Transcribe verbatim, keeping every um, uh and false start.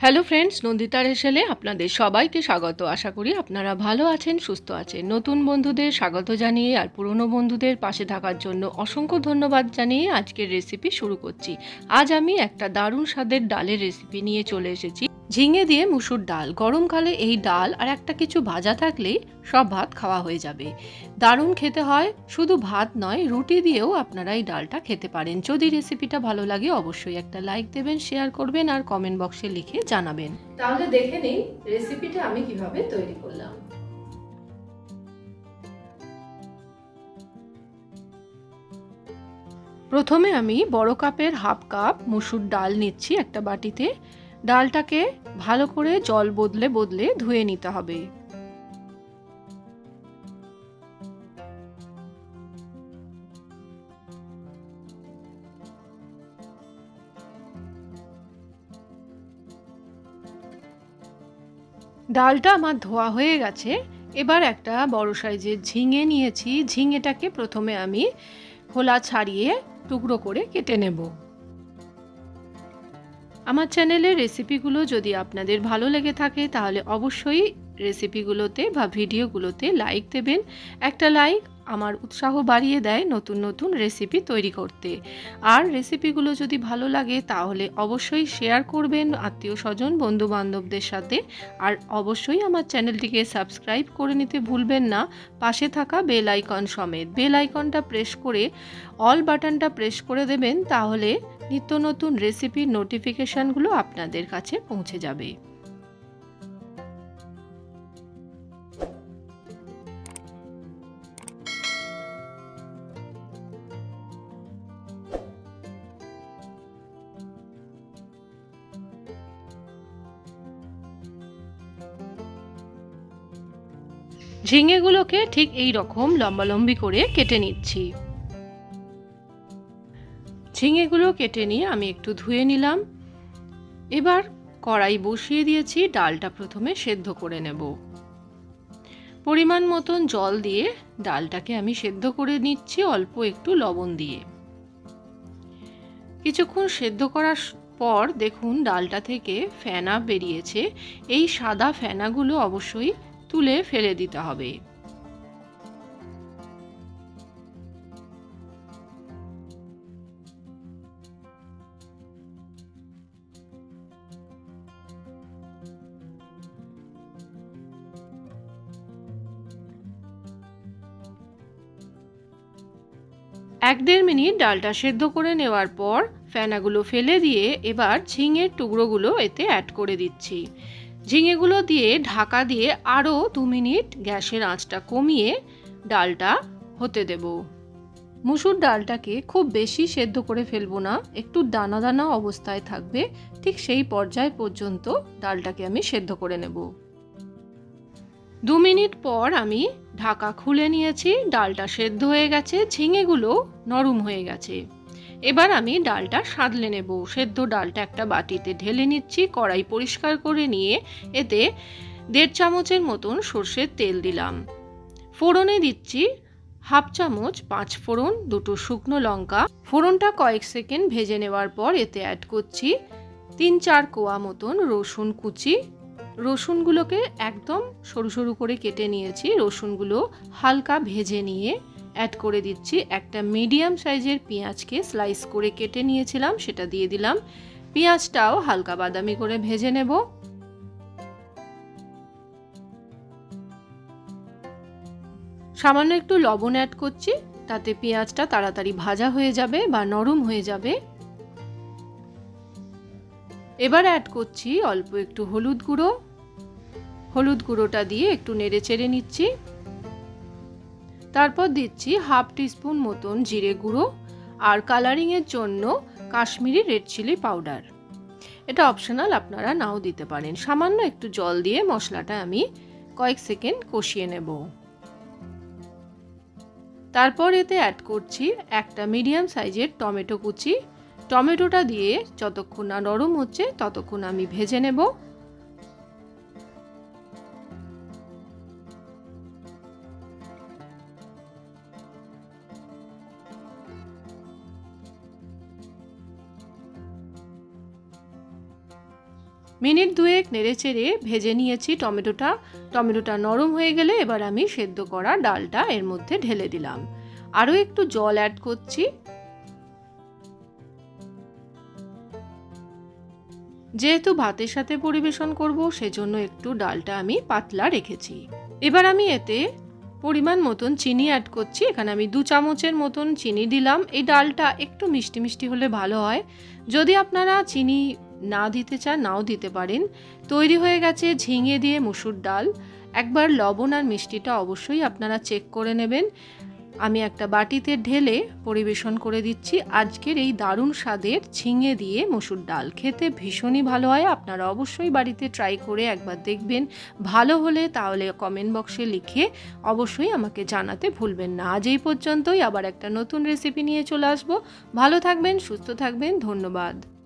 Hello friends, নন্দিতার হেসেলে আপনাদের সবাইকে স্বাগত। আশা করি আপনারা ভালো আছেন, সুস্থ আছেন। নতুন বন্ধুদের স্বাগত জানিয়ে আর পুরনো বন্ধুদের পাশে থাকার জন্য অসংখ্য ধন্যবাদ জানিয়ে আজকের রেসিপি শুরু করছি। আজ আমি একটা দারুণ স্বাদের ডালের রেসিপি নিয়ে চলে এসেছি। ঝিঙে দিয়ে মুসুর ডাল। গরমকালে এই ডাল আর একটা কিছু ভাজা থাকলেই সব ভাত খাওয়া হয়ে যাবে। দারুণ খেতে হয়, শুধু ভাত নয়, রুটি দিয়েও আপনারা এই ডালটা খেতে পারেন। যদি রেসিপিটা ভালো লাগে অবশ্যই একটা লাইক দেবেন, শেয়ার করবেন আর কমেন্ট বক্সে লিখে জানাবেন। তাহলে দেখে নিন রেসিপিটা আমি কিভাবে তৈরি করলাম। প্রথমে আমি বড় কাপের হাফ কাপ মুসুর ডাল নিচ্ছি একটা বাটিতে। ডালটাকে ভালো করে জল বদলে বদলে ধুয়ে নিতে হবে। ডালটা আমার ধোয়া হয়ে গেছে। এবার একটা বড় সাইজের ঝিঙে নিয়েছি। ঝিঙেটাকে প্রথমে আমি খোলা ছাড়িয়ে টুকরো করে কেটে নেব। আমার চ্যানেলের রেসিপিগুলো যদি আপনাদের ভালো লেগে থাকে তাহলে অবশ্যই রেসিপিগুলোতে বা ভিডিওগুলোতে লাইক দেবেন। একটা লাইক আমার উৎসাহ বাড়িয়ে দেয় নতুন নতুন রেসিপি তৈরি করতে। আর রেসিপিগুলো যদি ভালো লাগে তাহলে অবশ্যই শেয়ার করবেন আত্মীয় স্বজন বন্ধু বান্ধবদের সাথে। আর অবশ্যই আমার চ্যানেলটিকে সাবস্ক্রাইব করে নিতে ভুলবেন না, পাশে থাকা বেল আইকন সমেত। বেল আইকনটা প্রেস করে অল বাটনটা প্রেস করে দেবেন, তাহলে নিত্য নতুন রেসিপির নোটিফিকেশানগুলো আপনাদের কাছে পৌঁছে যাবে। ঝিঙেগুলোকে ঠিক এই রকম লম্বালম্বি করে কেটে নিচ্ছি। ঝিঙেগুলো কেটে নিয়ে আমি একটু ধুয়ে নিলাম। এবার কড়াই বসিয়ে দিয়েছি, ডালটা প্রথমে সেদ্ধ করে নেব। পরিমাণ মতন জল দিয়ে ডালটাকে আমি সেদ্ধ করে নিচ্ছি অল্প একটু লবণ দিয়ে। কিছুক্ষণ সেদ্ধ করার পর দেখুন ডালটা থেকে ফেনা বেরিয়েছে। এই সাদা ফেনাগুলো অবশ্যই তুলে ফেলে দিতে হবে। এক দেড় মিনিট ডালটা সেদ্ধ করে নেওয়ার পর ফেনাগুলো ফেলে দিয়ে এবার ঝিঙের টুকরোগুলো এতে অ্যাড করে দিচ্ছি। ঝিঙেগুলো দিয়ে ঢাকা দিয়ে আরও দু মিনিট গ্যাসের আঁচটা কমিয়ে ডালটা হতে দেব। মুসুর ডালটাকে খুব বেশি সেদ্ধ করে ফেলবো না, একটু দানা দানা অবস্থায় থাকবে, ঠিক সেই পর্যায় পর্যন্ত ডালটাকে আমি সেদ্ধ করে নেব। দু মিনিট পর আমি ঢাকা খুলে নিয়েছি। ডালটা সেদ্ধ হয়ে গেছে, ঝিঙেগুলো নরম হয়ে গেছে। এবার আমি ডালটা সাঁতলে নেব। সেদ্ধ ডালটা একটা বাটিতে ঢেলে নিচ্ছি। কড়াই পরিষ্কার করে নিয়ে এতে দেড় চামচের মতন সর্ষের তেল দিলাম। ফোড়নে দিচ্ছি হাফ চামচ পাঁচ ফোড়ন, দুটো শুকনো লঙ্কা। ফোড়নটা কয়েক সেকেন্ড ভেজে নেওয়ার পর এতে অ্যাড করছি তিন চার কোয়া মতন রসুন কুচি। রসুনগুলোকে একদম সরু সরু করে কেটে নিয়েছি। রসুনগুলো হালকা ভেজে নিয়ে অ্যাড করে দিচ্ছি একটা মিডিয়াম সাইজের পেঁয়াজকে স্লাইস করে কেটে নিয়েছিলাম, সেটা দিয়ে দিলাম। পেঁয়াজটাও হালকা বাদামি করে ভেজে নেব। সামান্য একটু লবণ অ্যাড করছি, তাতে পেঁয়াজটা তাড়াতাড়ি ভাজা হয়ে যাবে বা নরম হয়ে যাবে। এবার অ্যাড করছি অল্প একটু হলুদ গুঁড়ো। হলুদ গুঁড়োটা দিয়ে একটু নেড়ে চেড়ে নিচ্ছি। তারপর দিচ্ছি হাফ টিস্পুন মতন জিরে গুঁড়ো আর কালারিংয়ের জন্য কাশ্মীরি রেড চিলি পাউডার। এটা অপশনাল, আপনারা নাও দিতে পারেন। সামান্য একটু জল দিয়ে মশলাটা আমি কয়েক সেকেন্ড কষিয়ে নেব। তারপর এতে অ্যাড করছি একটা মিডিয়াম সাইজের টমেটো কুচি। টমেটোটা দিয়ে যতক্ষণ না নরম হচ্ছে ততক্ষণ আমি ভেজে নেব। মিনিট দুয়েক নেড়েচেড়ে ভেজে নিয়েছি টমেটোটা। টমেটোটা নরম হয়ে গেলে এবার আমি সেদ্ধ করা ডালটা এর মধ্যে ঢেলে দিলাম। আরও একটু জল অ্যাড করছি। যেহেতু ভাতের সাথে পরিবেশন করব সেজন্য একটু ডালটা আমি পাতলা রেখেছি। এবার আমি এতে পরিমাণ মতন চিনি অ্যাড করছি। এখানে আমি দু চামচের মতন চিনি দিলাম। এই ডালটা একটু মিষ্টি মিষ্টি হলে ভালো হয়। যদি আপনারা চিনি না দিতে চান নাও দিতে পারেন। তৈরি হয়ে গেছে ঝিঙে দিয়ে মুসুর ডাল। একবার লবণ আর মিষ্টিটা অবশ্যই আপনারা চেক করে নেবেন। আমি একটা বাটিতে ঢেলে পরিবেশন করে দিচ্ছি আজকের এই দারুণ স্বাদের ঝিঙে দিয়ে মসুর ডাল। খেতে ভীষণই ভালো হয়। আপনারা অবশ্যই বাড়িতে ট্রাই করে একবার দেখবেন। ভালো হলে তাহলে কমেন্ট বক্সে লিখে অবশ্যই আমাকে জানাতে ভুলবেন না। আজ এই পর্যন্তই, আবার একটা নতুন রেসিপি নিয়ে চলে আসবো। ভালো থাকবেন, সুস্থ থাকবেন, ধন্যবাদ।